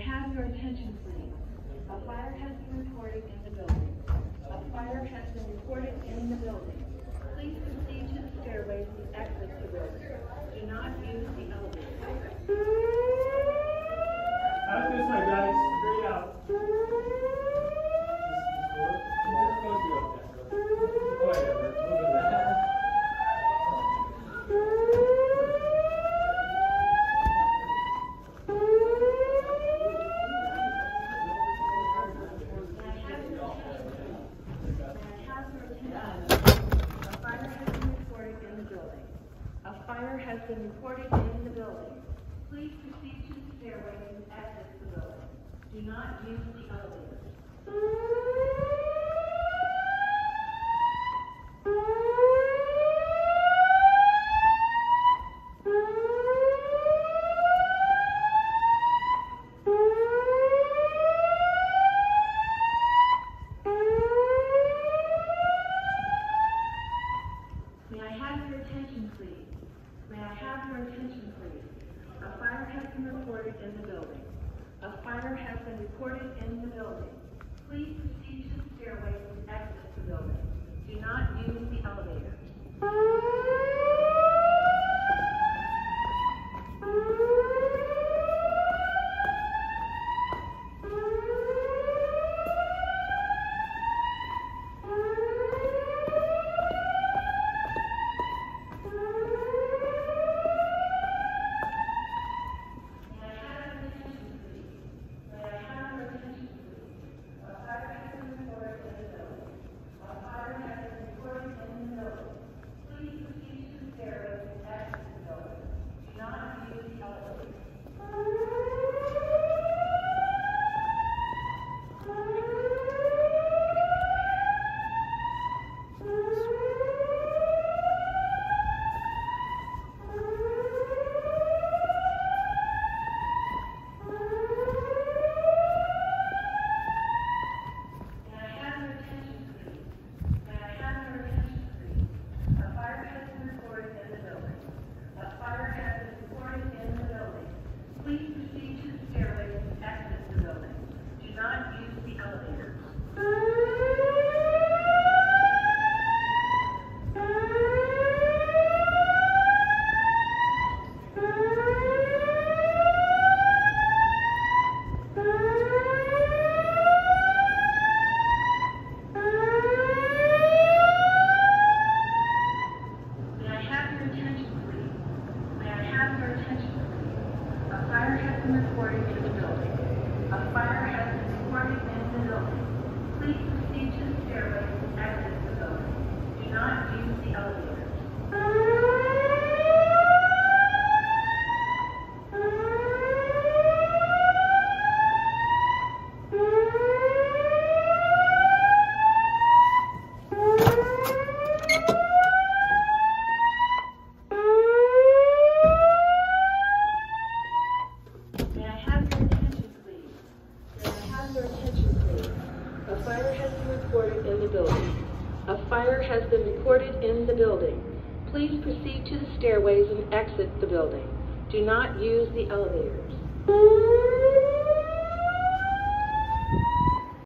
have your attention, please? A fire has been reported in the building. A fire has been reported in the building. Please proceed to the stairways and exit the building. Do not use the elevator. How's this, my guys? Straight out. Whatever. Look at that. A fire has been reported in the building. Please proceed to the stairway and exit the building. Do not use the elevator. May I have your attention, please? May I have your attention, please? A fire has been reported in the building. A fire has been reported in the building. Please proceed to the stairway and exit the building. Do not use the elevator. Please proceed to the stairway and exit the building. Do not use the elevator. May I have your attention, please? May I have your attention, please? A fire has been reported in the building. A fire has been reported in the building. Please proceed to the stairway and exit the building. Do not use the elevator. May I have your attention, please? May I have your attention, please? A fire has been reported in the building. A fire has been reported in the building. Please proceed to the stairways and exit the building. Do not use the elevators.